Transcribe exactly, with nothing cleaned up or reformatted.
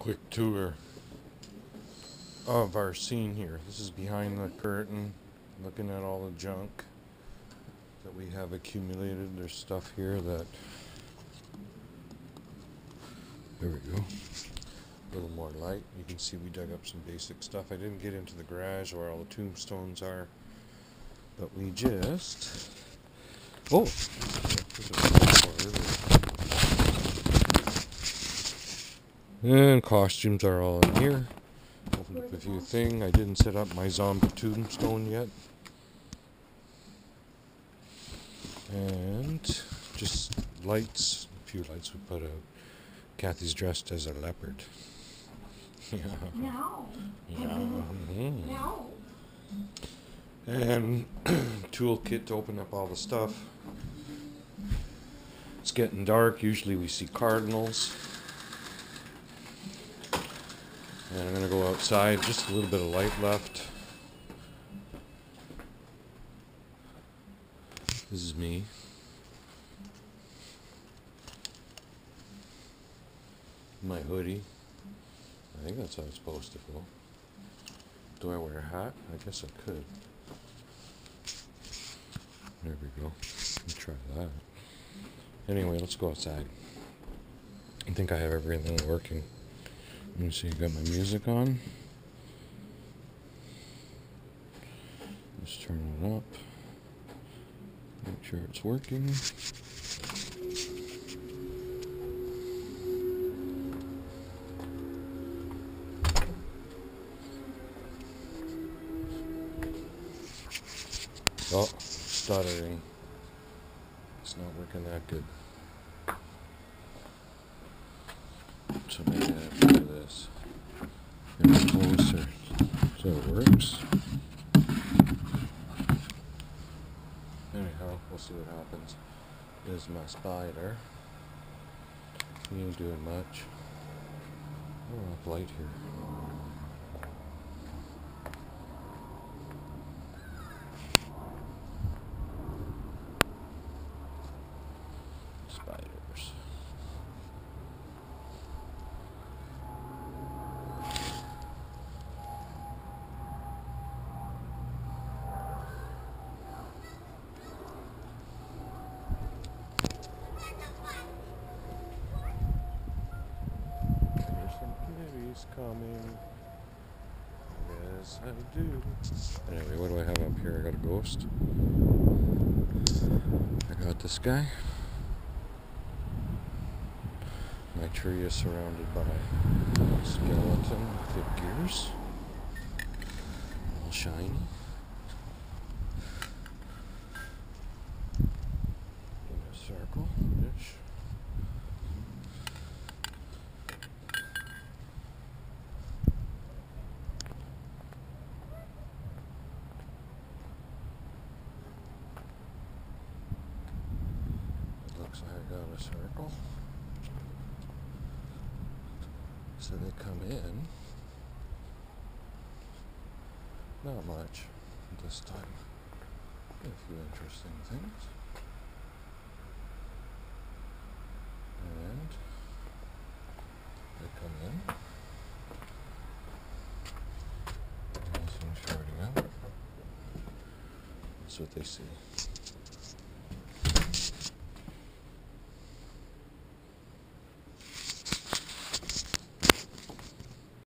Quick tour of our scene here. This is behind the curtain, looking at all the junk that we have accumulated. There's stuff here that, there we go, a little more light. You can see we dug up some basic stuff. I didn't get into the garage where all the tombstones are, but we just, oh, and costumes are all in here. Opened up a few things. I didn't set up my zombie tombstone yet. And just lights, a few lights we put out. Kathy's dressed as a leopard. Yeah. No. Yeah. Mm-hmm. No. And toolkit to open up all the stuff. It's getting dark. Usually we see cardinals. And I'm going to go outside. Just a little bit of light left. This is me. My hoodie. I think that's how it's supposed to go. Do I wear a hat? I guess I could. There we go. Let's try that. Anyway, let's go outside. I think I have everything working. Let me see, got my music on. Let's turn it up. Make sure it's working. Oh, stuttering. It's not working that good. So maybe I have to do this. Get it closer so it works. Anyhow, we'll see what happens. There's my spider. He ain't doing much. I don't have light here. Spiders. There's some kitties coming. Yes, I do. Anyway, what do I have up here? I got a ghost. I got this guy. My tree is surrounded by skeleton figures. All shiny. In a circle-ish. It looks like I got a circle. So they come in. Not much this time. A few interesting things. And they come in. Nothing starting out. That's what they see.